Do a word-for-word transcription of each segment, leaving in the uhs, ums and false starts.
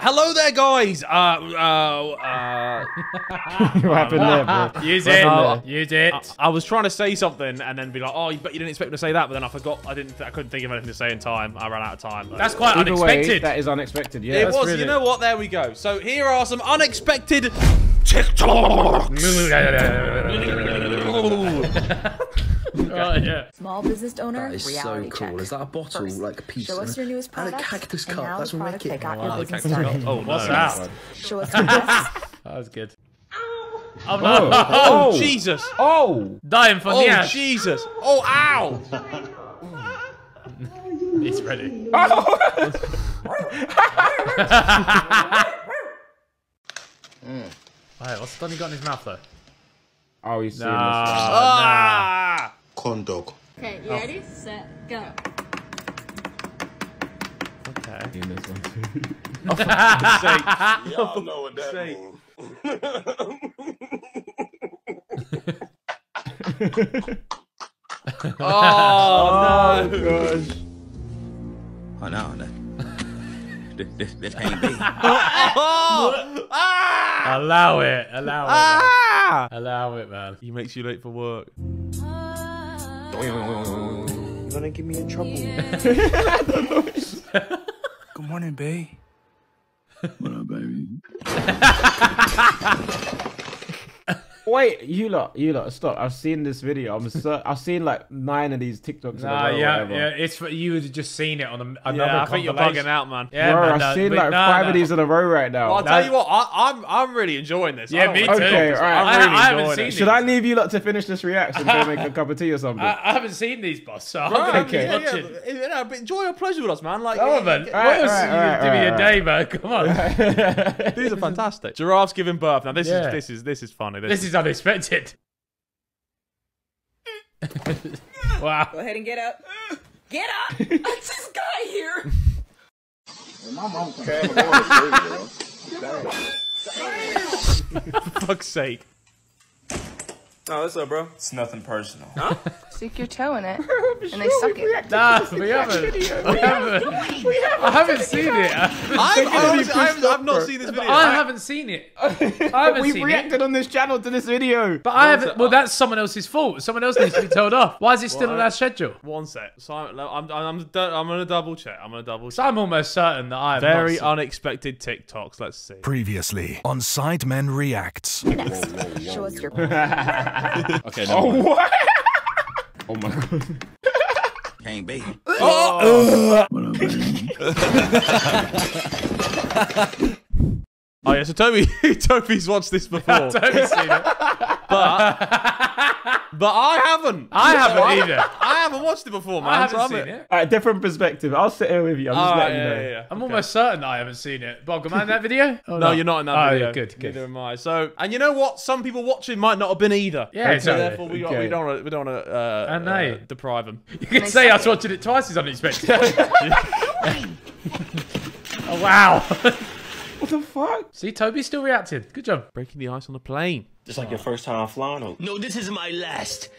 hello there, guys. Uh, uh, uh. What happened there, bro? Use What it. happened there? Use it. I, I was trying to say something and then be like, oh, but you didn't expect me to say that. But then I forgot. I didn't. I couldn't think of anything to say in time. I ran out of time. That's quite Either unexpected. way, that is unexpected. Yeah, It that's was. really... You know what? There we go. So here are some unexpected TikToks. Oh, yeah. Small business owner, That is reality so cool. check. Is that a bottle, First, like a piece? show us your newest and a product, cactus and cup. now That's the product wicked. that got Oh, your the business cactus started. cup. Oh, no. What's that? Show us your best. That was good. Oh, Oh, no. Oh, Jesus. Oh! Dying for Oh, Niash. Jesus. Oh, ow. He's ready. Wait, what's Donny got in his mouth, though? Oh, he's seeing Nah. this one. Ah. Corn dog. Okay, you ready? Set, go. Okay. Seeing this one too. Y'all know what that sake. means. Oh, no. Gosh. Oh no, no. This, this, this can't be. Oh. Ah. Allow it. Allow it. Ah. Man. Allow it, man. He makes you late for work. You're gonna get me in trouble. Good morning, babe. What up, baby? Wait, you lot, you lot, stop. I've seen this video. I'm so, I've seen like nine of these TikToks. Nah, in a row, yeah, whatever. yeah. It's for you had just seen it on a, another Yeah, I think you're compilation. bugging out, man. Yeah, Bro, man, I've no, seen but like no, five no. of these in a row right now. Well, I'll tell That- you what, I, I'm I'm really enjoying this. Yeah, I don't me wanna- too. Okay, all right. I'm I, really I haven't enjoying seen it. these. Should I leave you lot to finish this reaction and go make a cup of tea or something? I, I haven't seen these, boss. So I'm Right, gonna okay. keep yeah, watching. yeah, but, you know, but enjoy your pleasure with us, man. Like, Oh, yeah, man. yeah, What Alright, else alright, you alright, do me a alright, day, man? Come on. these are fantastic. Giraffes giving birth. Now this Yeah. is this is this is funny. This is unexpected. Wow. Go ahead and get up. Get up! It's this guy here. My mom came on for fuck's sake. Oh, what's up, bro? It's nothing personal. Stick your toe in it, and they suck it. Nah, we haven't. We haven't. I haven't seen it. I've, honestly, I've, I've not seen this video. I haven't seen it. I haven't We've seen reacted it. on this channel to this video. But I haven't. Well, that's someone else's fault. Someone else needs to be told off. Why is it still on our schedule? One sec. Simon, I'm, I'm, I'm, I'm gonna double check. I'm gonna double So check. I'm almost certain that I have Very not seen- unexpected TikToks. Let's see. Previously on Sidemen Reacts. Show us your Okay, no. Oh, what? Oh my god. Can't be. What up, baby? Oh yeah, so Toby, Toby's watched this before, I've totally seen it. but but I haven't. I haven't I- either. I haven't watched it before, man. I haven't so I'm seen a- it. Alright, different perspective. I'll sit here with you. I'm just Alright, letting you yeah, know. yeah, yeah. I'm Okay. almost certain that I haven't seen it. Bob, am I in that video? Oh, No, you're not in that oh, video. Yeah, good, good. Neither am I. So, and you know what? Some people watching might not have been either. Yeah, So exactly. therefore, we, Okay. we don't wanna, we don't want to uh, I know. uh, deprive them. You can say us watching it twice is unexpected. Oh, wow. What the fuck? See, Toby still reacted. Good job. Breaking the ice on the plane. It's like your first time flying. Or... No, this is my last.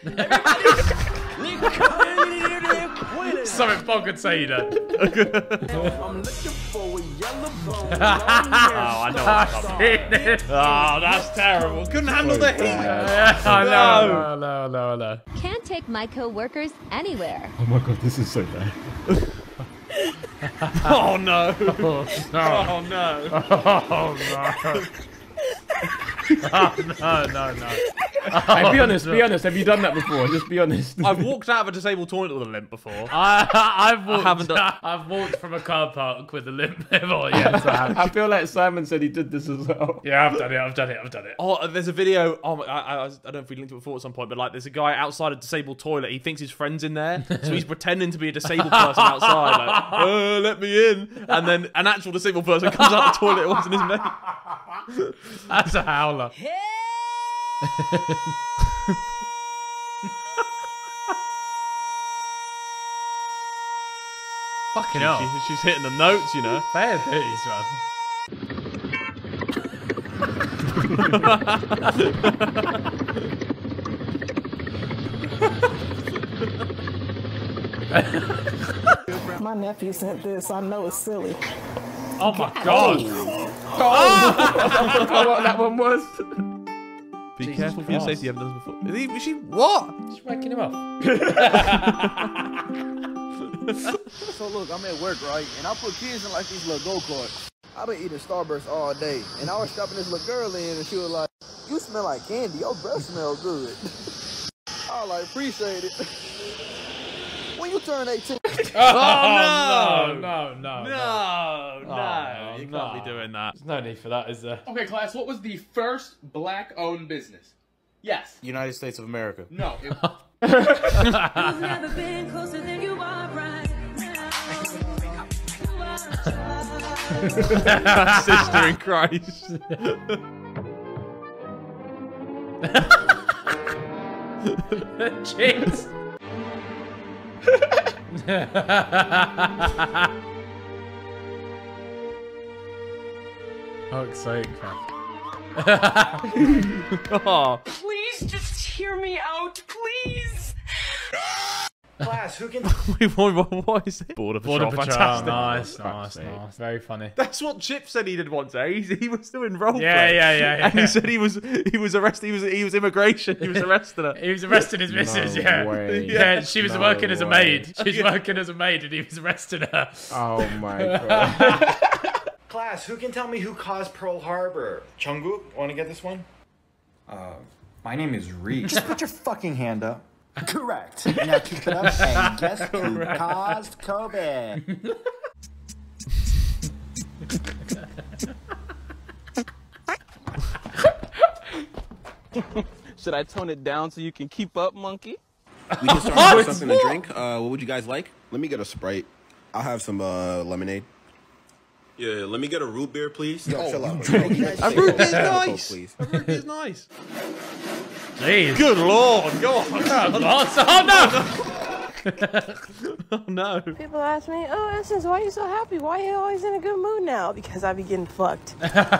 Something Bob could say, you know. I'm looking for a yellow bone. Oh, I know what's coming. Oh, that's terrible. Couldn't handle the heat. Yeah, I know, no, no, no, no. Can't take my co-workers anywhere. Oh my god, this is so bad. Oh no. Oh, no. Oh no. Oh, no. Oh, no, no, no. Hey, be honest, be honest. Have you done that before? Just be honest. I've walked out of a disabled toilet with a limp before. I, I've walked. haven't done- I've walked from a car park with a limp before. Yes, I have. I feel like Simon said he did this as well. Yeah, I've done it. I've done it. I've done it. Oh, there's a video. Oh, my, I, I, I don't know if we linked it before at some point, but like, there's a guy outside a disabled toilet. He thinks his friend's in there, so he's pretending to be a disabled person outside, like, uh, let me in. And then an actual disabled person comes out the toilet. It wasn't his mate. That's a howler. Fucking hell. She, she's hitting the notes, you know. Fair dues, man. My nephew sent this. I know it's silly. Oh my god. Oh, I forgot what that one was. Be Jesus careful for your Christ. safety. You haven't done this before. Is, he, is she what? She's waking him up. So look, I'm at work, right? And I put kids in like these little go-karts. I've been eating Starburst all day. And I was stopping this little girl in and she was like, you smell like candy. Your breath smell good. I was like, appreciate it. When you turn eighteen. Oh, no. no, no, no, No, no, Oh, you no. can't be doing that. There's no need for that, is there? Okay, class, what was the first black-owned business? Yes. United States of America. No. It... never been closer than you are right That sister in Christ. Jeez. How exciting, fam. Oh. Please just hear me out, please. Class, who can... Wait, what, what, what is it? Border Patrol. Border Patrol. Fantastic. Nice, nice, nice. Very funny. That's what Chip said he did once. Eh? He, he was doing roleplay. Yeah, yeah, yeah, yeah. And he said he was he was arrested. He was he was immigration. He was arrested her. He was arresting his missus, No yeah. way. Yeah, she was No working as a way. maid. She was working as a maid and he was arresting her. Oh my god. Class, who can tell me who caused Pearl Harbor? Chungu, want to get this one? Uh, my name is Reese. Just put your fucking hand up. Correct. Now keep it up and guess who caused COVID? Should I tone it down so you can keep up, monkey? We can start with something to drink. Uh, what would you guys like? Let me get a Sprite. I'll have some uh, lemonade. Yeah, let me get a root beer, please. Yo, Oh, chill out. A root beer's Coke, nice. please. A root beer's nice. Jeez. Good lord, go on. Oh no! Oh no. People ask me, oh, Essence, why are you so happy? Why are you always in a good mood now? Because I be getting fucked.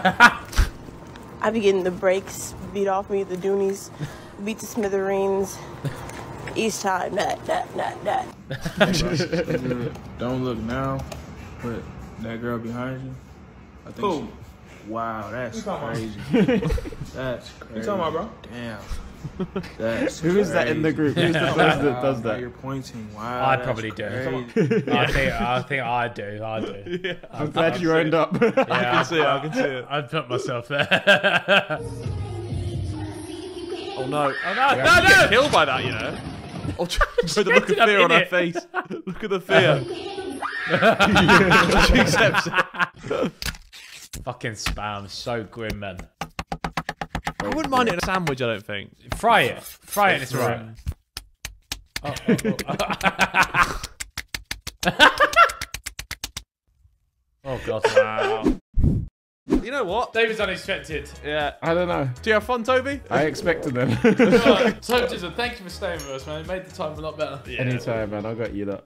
I be getting the brakes beat off me, the doonies, beat the smithereens. Each time, that, that, that, that. Don't look now, but that girl behind you, I think Who? she... Wow, that's Who talking crazy. That's crazy. You talking about, bro? Damn. That's Who is that in the group? Who's the person that does Wow, that? You're pointing. Wow, I'd that's probably do. crazy. I think I think I do. I do. Yeah. I'm glad you owned up. Yeah, I can see it. I can see it. I'd put myself there. Oh no. Oh no! Yeah, No, she gets no! killed by that, you know. Oh, the look of ended up fear in on her it. face. Look at the fear. She accepts it. Fucking spam, so grim, man. I wouldn't mind it in a sandwich, I don't think. Fry it. Fry it and it's right. Oh, oh, oh. Oh god. Wow. You know what? David's unexpected. Yeah. I don't know. Do you have fun, Toby? I expected them. Toby, thank you for staying with us, man. It made the time a lot better. Anytime, man. I got you that.